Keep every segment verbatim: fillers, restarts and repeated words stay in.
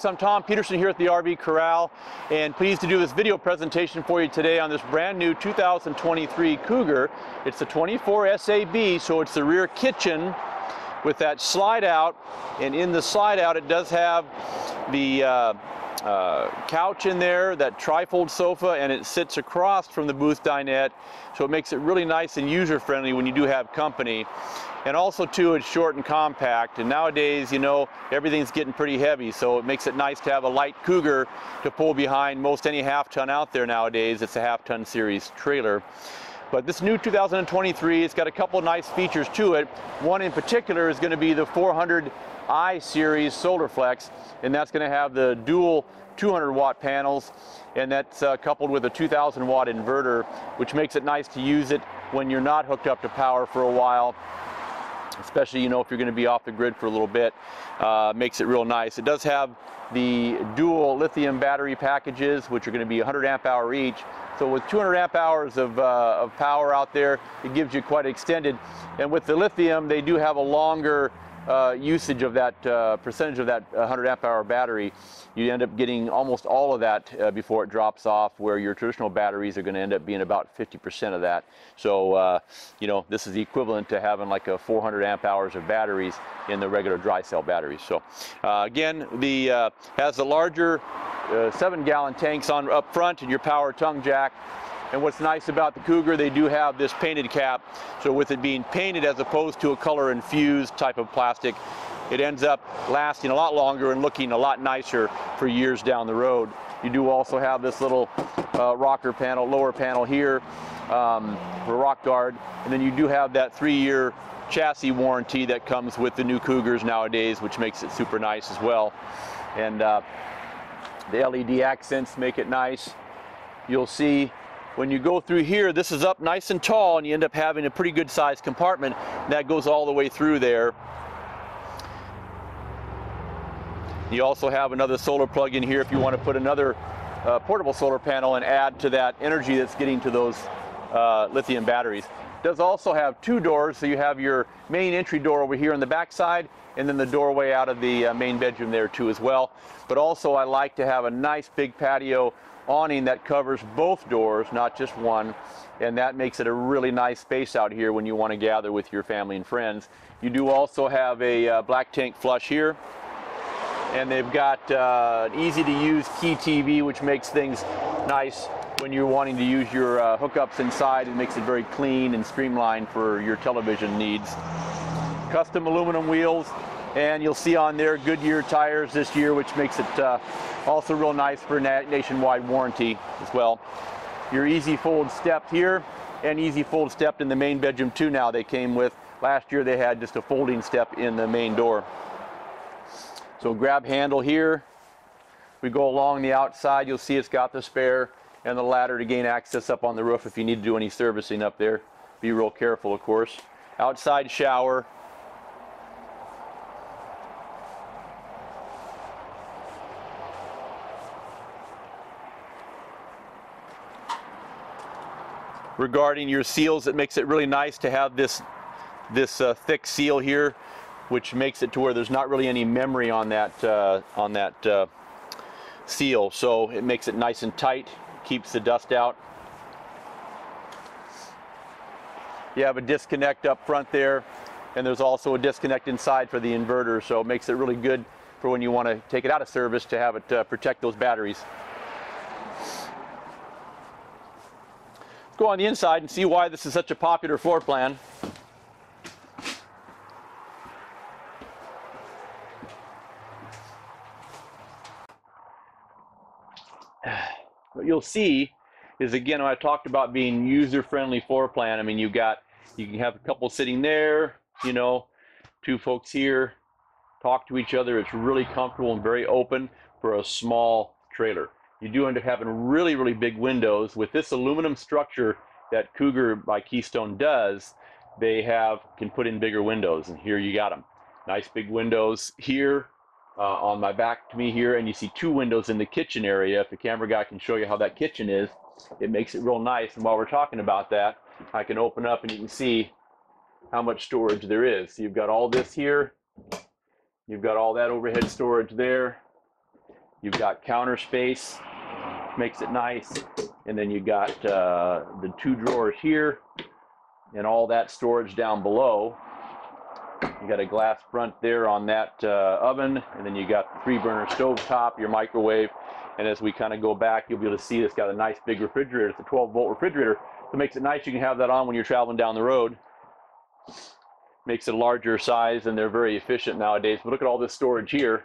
folks, I'm Tom Peterson here at the R V Corral, and pleased to do this video presentation for you today on this brand new two thousand twenty-three Cougar. It's a twenty-four S A B, so it's the rear kitchen with that slide out, and in the slide out it does have the uh, uh, couch in there, that trifold sofa, and it sits across from the booth dinette, so it makes it really nice and user-friendly when you do have company. And also too, it's short and compact, and nowadays, you know, everything's getting pretty heavy, so it makes it nice to have a light Cougar to pull behind most any half-ton out there nowadays. It's a half-ton series trailer. But this new two thousand twenty-three, it's got a couple nice features to it. One in particular is going to be the four hundred i series SolarFlex, and that's going to have the dual two hundred watt panels, and that's uh, coupled with a two thousand watt inverter, which makes it nice to use it when you're not hooked up to power for a while, especially, you know, if you're going to be off the grid for a little bit. Uh, makes it real nice. It does have the dual lithium battery packages, which are going to be one hundred amp hour each. So with two hundred amp hours of, uh, of power out there, it gives you quite extended. And with the lithium, they do have a longer uh, usage of that uh, percentage of that one hundred amp hour battery. You end up getting almost all of that uh, before it drops off, where your traditional batteries are going to end up being about fifty percent of that. So, uh, you know, this is the equivalent to having like a four hundred amp hours of batteries in the regular dry cell batteries. So, uh, again, the uh, has the larger uh, seven gallon tanks on up front and your power tongue jack. And what's nice about the Cougar, they do have this painted cap. So with it being painted as opposed to a color infused type of plastic, it ends up lasting a lot longer and looking a lot nicer for years down the road. You do also have this little uh, rocker panel, lower panel here um, for rock guard. And then you do have that three year chassis warranty that comes with the new Cougars nowadays, which makes it super nice as well. And uh, the L E D accents make it nice. You'll see when you go through here, this is up nice and tall, and you end up having a pretty good sized compartment that goes all the way through there. You also have another solar plug in here if you want to put another uh, portable solar panel and add to that energy that's getting to those uh, lithium batteries. It does also have two doors, so you have your main entry door over here on the back side, and then the doorway out of the uh, main bedroom there too as well. But also I like to have a nice big patio awning that covers both doors, not just one, and that makes it a really nice space out here when you want to gather with your family and friends. You do also have a uh, black tank flush here, and they've got uh, an easy to use key T V, which makes things nice when you're wanting to use your uh, hookups inside. It makes it very clean and streamlined for your television needs. Custom aluminum wheels, and you'll see on there Goodyear tires this year, which makes it uh, also real nice for na nationwide warranty as well. Your easy fold step here, and easy fold step in the main bedroom too now. They came with, last year they had just a folding step in the main door. So grab handle here. We go along the outside, you'll see it's got the spare and the ladder to gain access up on the roof if you need to do any servicing up there. Be real careful, of course. Outside shower. Regarding your seals, it makes it really nice to have this this uh, thick seal here, which makes it to where there's not really any memory on that uh, on that uh, seal. So it makes it nice and tight, keeps the dust out. You have a disconnect up front there, and there's also a disconnect inside for the inverter. So it makes it really good for when you want to take it out of service to have it uh, protect those batteries. Go on the inside and see why this is such a popular floor plan. What you'll see is, again, when I talked about being user-friendly floor plan, I mean, you've got, you can have a couple sitting there, you know, two folks here, talk to each other. It's really comfortable and very open for a small trailer. You do end up having really, really big windows. With this aluminum structure that Cougar by Keystone does, they have can put in bigger windows, and here you got them. Nice big windows here uh, on my back to me here, and you see two windows in the kitchen area. If the camera guy can show you how that kitchen is, it makes it real nice. And while we're talking about that, I can open up and you can see how much storage there is. So you've got all this here, you've got all that overhead storage there. You've got counter space, makes it nice. And then you got uh, the two drawers here and all that storage down below. You got a glass front there on that uh, oven, and then you got the three burner stove top, your microwave. And as we kind of go back, you'll be able to see it's got a nice big refrigerator. It's a twelve volt refrigerator. So it makes it nice. You can have that on when you're traveling down the road. Makes it a larger size, and they're very efficient nowadays. But look at all this storage here.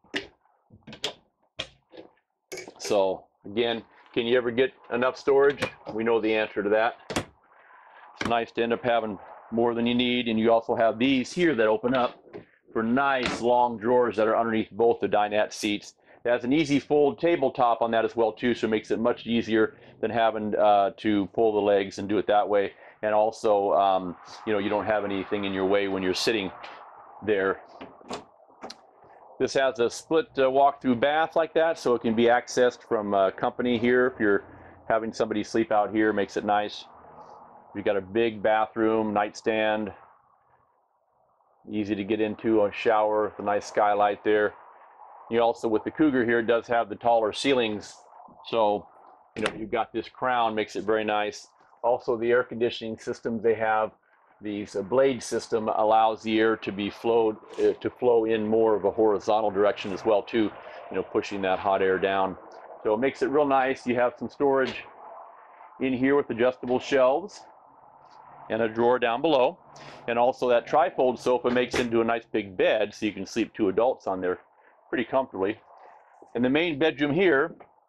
So again, can you ever get enough storage? We know the answer to that. It's nice to end up having more than you need. And you also have these here that open up for nice long drawers that are underneath both the dinette seats. It has an easy fold tabletop on that as well too, so it makes it much easier than having uh, to pull the legs and do it that way. And also, um, you know, you don't have anything in your way when you're sitting there. This has a split uh, walk-through bath like that, so it can be accessed from uh, company here. If you're having somebody sleep out here, makes it nice. You've got a big bathroom, nightstand, easy to get into, a shower with a nice skylight there. You also, with the Cougar here, it does have the taller ceilings, so you know you've got this crown, makes it very nice. Also, the air conditioning systems they have, these uh, blade system allows the air to be flowed uh, to flow in more of a horizontal direction as well too, you know, pushing that hot air down. So it makes it real nice. You have some storage in here with adjustable shelves and a drawer down below, and also that trifold sofa makes it into a nice big bed, so you can sleep two adults on there pretty comfortably. In the main bedroom here,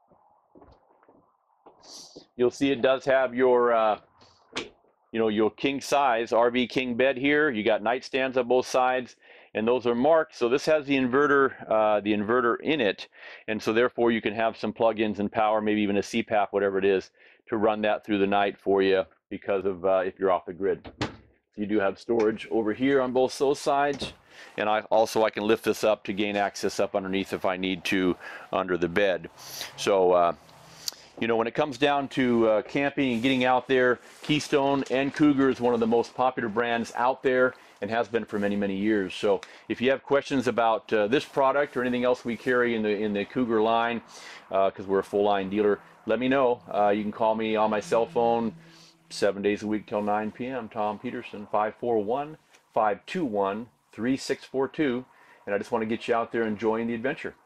you'll see it does have your uh, you know, your king size R V king bed here. You got nightstands on both sides, and those are marked. So this has the inverter, uh, the inverter in it, and so therefore you can have some plug-ins and power, maybe even a C PAP, whatever it is, to run that through the night for you because of uh, if you're off the grid. You do have storage over here on both those sides, and I also I can lift this up to gain access up underneath if I need to under the bed. So uh, you know, when it comes down to uh, camping and getting out there, Keystone and Cougar is one of the most popular brands out there and has been for many, many years. So if you have questions about uh, this product or anything else we carry in the in the Cougar line, because uh, we're a full line dealer, let me know. Uh, you can call me on my cell phone seven days a week till nine P M Tom Peterson, five four one, five two one, three six four two. And I just want to get you out there enjoying the adventure.